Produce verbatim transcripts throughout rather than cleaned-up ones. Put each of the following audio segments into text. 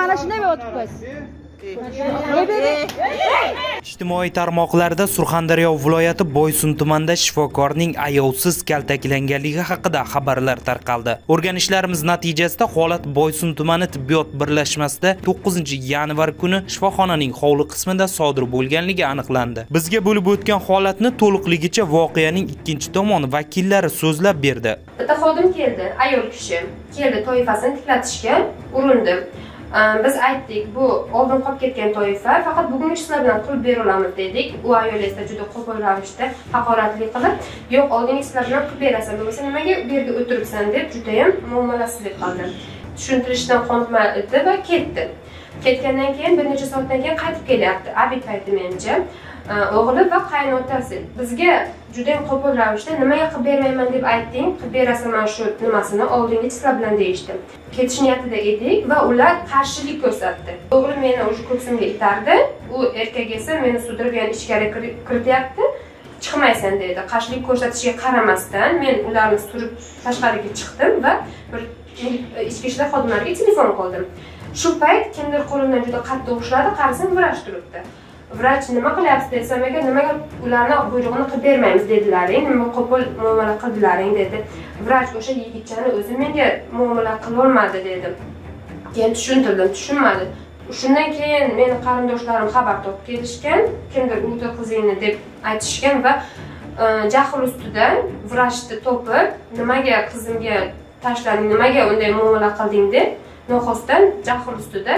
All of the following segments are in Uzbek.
mana shunday o'tibmiz. Ijtimoiy tarmoqlarda Surxondaryo viloyati Boysun tumanida shifokorning ayovsiz kaltaklanganligi haqida xabarlar tarqaldi. O'rganishlarimiz natijasida holat Boysun tumani tibbiyot birlashmasida to'qqizinchi yanvar kuni shifoxonaning hovli qismida sodir bo'lganligi aniqlandi. Bizga bo'lib o'tgan holatni to'liqligicha voqeaning ikkinchi tomoni vakillari so'zlab berdi. Bitta xodim keldi, ayol kishi keldi, toifasini tiklatishga urindi. Biz aytdik, bu oldin qolib ketgan toifa, faqat bugungi ishlar bilan qilib bera olamiz dedik. U ayol esa juda qo'pol ravishda haqoratli qilib, "Yo'q, oldingi ishlar bilan qilib berasan, bo'lmasa nimaga bu yerga o'tiribsan?" deb juda ham muomalasizlik qildi. Tushuntirishdan qoniqmadi va ketdi. Ketgandan keyin bir necha soatdan keyin qaytib kelyapti. Abid payti menimcha. O'g'li va qaynotasi bizga juda ham qo'pol ravishda "Nimaga qilib bermayman deb aytding, qilib berasan mana shu nimasini oldingi ishlar bilan" deyishdi. Ketish niyatida edik va ular qarshilik ko'rsatdi. O'g'lim meni o'sha ko'ksimga itardi. U erkak esa meni sudrab yana ichkari kirityapti. Chiqmaysan dedi. Qarshilik ko'rsatishiga qaramasdan men ularni surib tashqariga chiqdim va bir ichki ishlar xodimlariga telefon qildim. Shu payt kimdir qo'limdan juda qattiq ushladi, qarasam vrach turibdi. Vrach nima qilyapsiz desam, "Aka, nimaga ularni buyrug'ini qilib bermaymiz dedilaring, nima qo'pol muomala qildilaring" dedi. Vrach o'sha yigitchani o'zi menga muomala qila olmadi dedi. Keyin tushuntirdim, tushunmadi. Shundan keyin meni qarindoshlarim xabar topib kelishgan, kimdir o'ta qizingni deb aytishgan va jahl ustida vrachni topib, "Nimaga qizimga tashlading, nimaga unday muomala qilding" deb noxosdan jahl ustida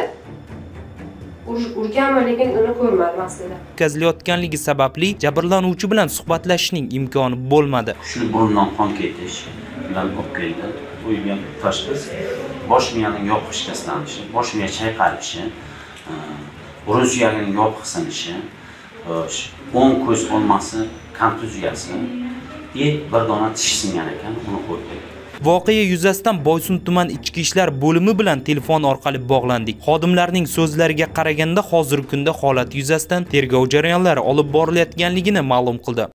urganman, lekin uni ko'rmadim aslida. O'tkazilayotganligi sababli jabrlanuvchi bilan suhbatlashishning imkoni bo'lmadi. Shu burundan qon ketish bilan olib keldi. Bu ham tashxis bosh miyaning yopiq shikastlanishi, bosh miya chayqalishi, burun suyagining yopiq sinishi, o'ng ko'z olmasi kontuziyasi, bir dona tish singan ekan, uni ko'rdik. Voqea yuzasidan Boysun tuman ichki ishlar bo'limi bilan telefon orqali bog'landik. Xodimlarning so'zlariga qaraganda hozirgi kunda holat yuzasidan tergov jarayonlari olib borilayotganligini ma'lum qildi.